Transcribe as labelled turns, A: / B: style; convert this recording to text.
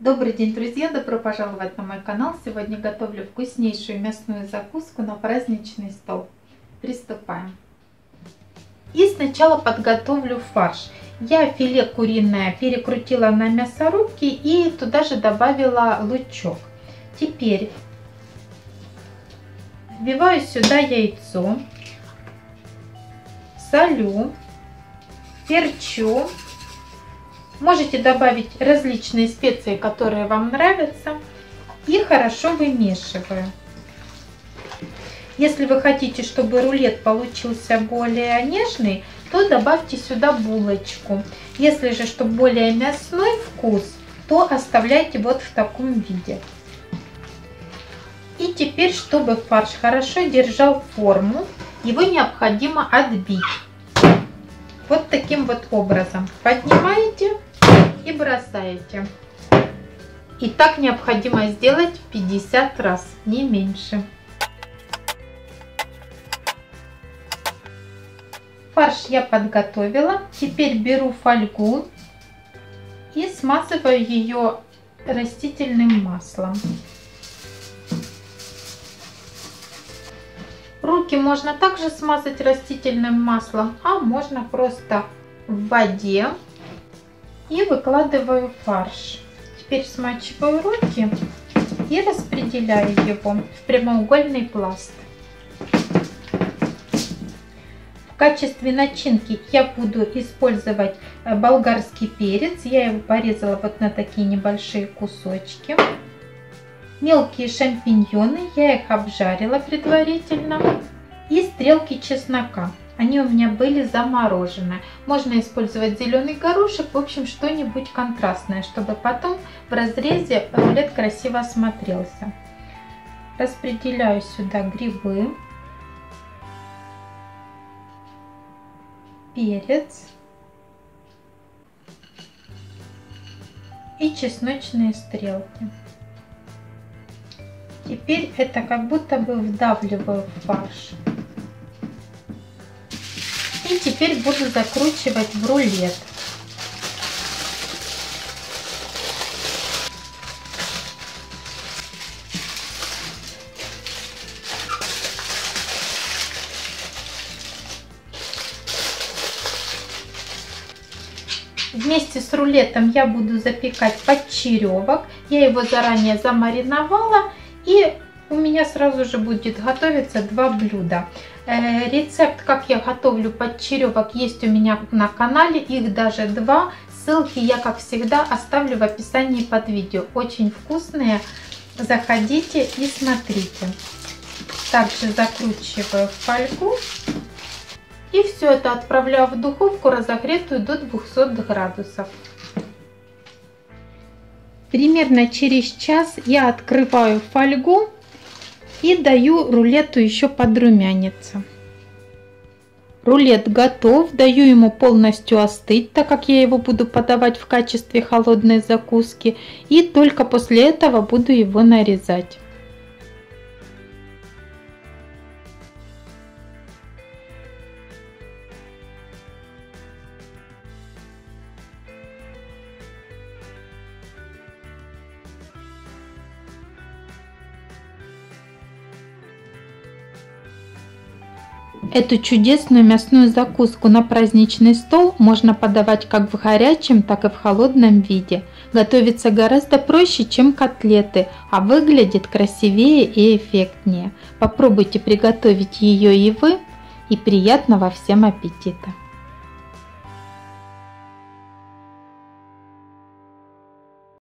A: Добрый день, друзья! Добро пожаловать на мой канал! Сегодня готовлю вкуснейшую мясную закуску на праздничный стол. Приступаем. И сначала подготовлю фарш. Я филе куриное перекрутила на мясорубке и туда же добавила лучок. Теперь вбиваю сюда яйцо, солю, перчу. Можете добавить различные специи, которые вам нравятся, и хорошо вымешиваю. Если вы хотите, чтобы рулет получился более нежный, то добавьте сюда булочку. Если же, чтобы более мясной вкус, то оставляйте вот в таком виде. И теперь, чтобы фарш хорошо держал форму, его необходимо отбить. Вот таким вот образом. Поднимаете и бросаете. И так необходимо сделать 50 раз, не меньше. Фарш я подготовила. Теперь беру фольгу и смазываю ее растительным маслом. Руки можно также смазать растительным маслом, а можно просто в воде. И выкладываю фарш. Теперь смачиваю руки и распределяю его в прямоугольный пласт. В качестве начинки я буду использовать болгарский перец. Я его порезала вот на такие небольшие кусочки. Мелкие шампиньоны, я их обжарила предварительно. И стрелки чеснока. Они у меня были заморожены. Можно использовать зеленый горошек, в общем, что-нибудь контрастное, чтобы потом в разрезе рулет красиво смотрелся. Распределяю сюда грибы, перец и чесночные стрелки. Теперь это как будто бы вдавливаю в фарш. И теперь буду закручивать в рулет. Вместе с рулетом я буду запекать подчеревок. Я его заранее замариновала, и у меня сразу же будет готовиться два блюда. Рецепт, как я готовлю подчеревок, есть у меня на канале, их даже два. Ссылки я, как всегда, оставлю в описании под видео. Очень вкусные, заходите и смотрите. Также закручиваю в фольгу и все это отправляю в духовку, разогретую до 200 градусов. Примерно через час я открываю фольгу и даю рулету еще подрумяниться. Рулет готов, даю ему полностью остыть, так как я его буду подавать в качестве холодной закуски, и только после этого буду его нарезать. Эту чудесную мясную закуску на праздничный стол можно подавать как в горячем, так и в холодном виде. Готовится гораздо проще, чем котлеты, а выглядит красивее и эффектнее. Попробуйте приготовить ее и вы, и приятного всем аппетита!